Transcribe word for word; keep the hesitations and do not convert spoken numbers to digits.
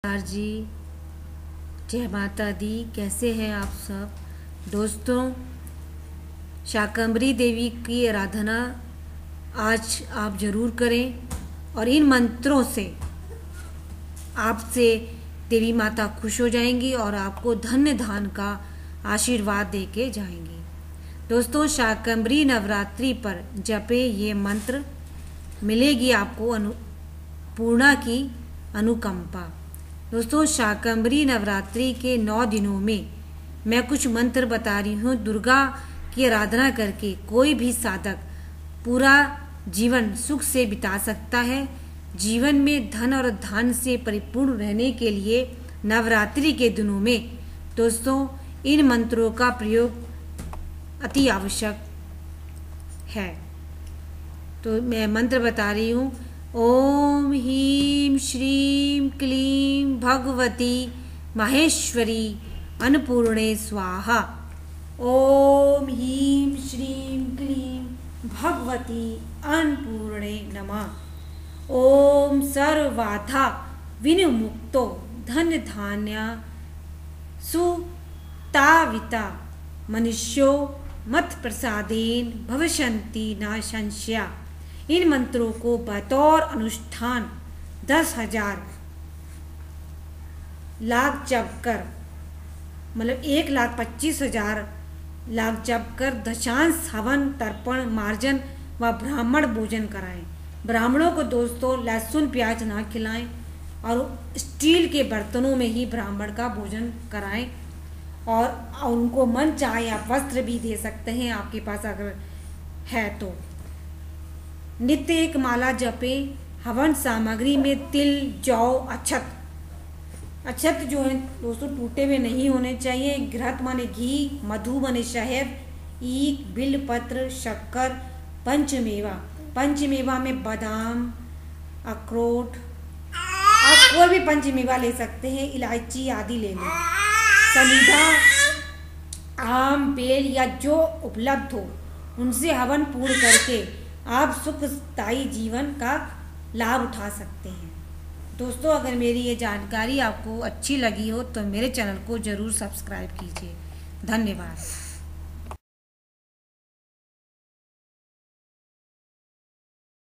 नमस्कार जी, जय माता दी। कैसे हैं आप सब दोस्तों। शाकंभरी देवी की आराधना आज आप ज़रूर करें और इन मंत्रों से आपसे देवी माता खुश हो जाएंगी और आपको धन्य धान का आशीर्वाद दे के जाएंगी। दोस्तों, शाकंभरी नवरात्रि पर जपे ये मंत्र, मिलेगी आपको अन्नपूर्णा की अनुकंपा। दोस्तों, शाकंभरी नवरात्रि के नौ दिनों में मैं कुछ मंत्र बता रही हूँ। दुर्गा की आराधना करके कोई भी साधक पूरा जीवन सुख से बिता सकता है। जीवन में धन और धान से परिपूर्ण रहने के लिए नवरात्रि के दिनों में दोस्तों इन मंत्रों का प्रयोग अति आवश्यक है। तो मैं मंत्र बता रही हूँ। ओम ह्रीं श्रीं क्लीं भगवती माहेश्वरी अन्नपूर्णे स्वाहा। ओम ह्रीं श्रीं क्लीं भगवती अन्नपूर्णे नमः। ओम सर्वबाधा विनिर्मुक्तो धन धान्य सुताविता मनुष्यो मत प्रसादेन भविष्यन्ति न संशया। इन मंत्रों को बतौर अनुष्ठान दस हजार लाख जप कर, मतलब एक लाख पच्चीस हजार लाख जप कर दशांश हवन तर्पण मार्जन व ब्राह्मण भोजन कराएं। ब्राह्मणों को दोस्तों लहसुन प्याज ना खिलाएं और स्टील के बर्तनों में ही ब्राह्मण का भोजन कराएं और उनको मन चाहे आप वस्त्र भी दे सकते हैं, आपके पास अगर है तो। नित्य एक माला जपे। हवन सामग्री में तिल, जौ, अक्षत अक्षत जो है दोस्तों टूटे हुए नहीं होने चाहिए। घृत माने घी, मधु माने शहद, ईख, बिल्व पत्र, शक्कर, पंचमेवा। पंचमेवा में बादाम, अखरोट, आप कोई भी पंचमेवा ले सकते हैं, इलायची आदि ले लें। सलीधा, आम, बेल या जो उपलब्ध हो उनसे हवन पूर्ण करके आप सुखदायी जीवन का लाभ उठा सकते हैं। दोस्तों, अगर मेरी ये जानकारी आपको अच्छी लगी हो तो मेरे चैनल को ज़रूर सब्सक्राइब कीजिए। धन्यवाद।